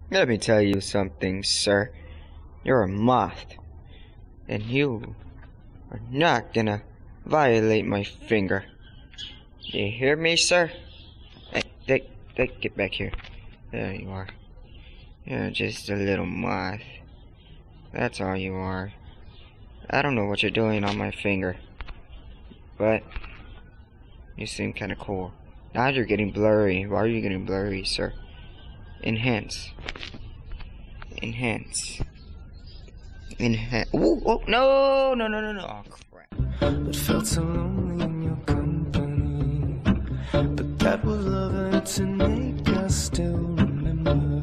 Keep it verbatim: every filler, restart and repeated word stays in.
Let me tell you something, sir. You're a moth, and you are not gonna violate my finger. Do you hear me, sir? Hey, hey, hey, get back here. There you are. You're just a little moth. That's all you are. I don't know what you're doing on my finger, but you seem kind of cool. Now you're getting blurry. Why are you getting blurry, sir? Enhance. Enhance. Enhance. Ooh, oh, no, no, no, no, no. Oh, crap. It felt so lonely in your company, but that was love to make us still remember.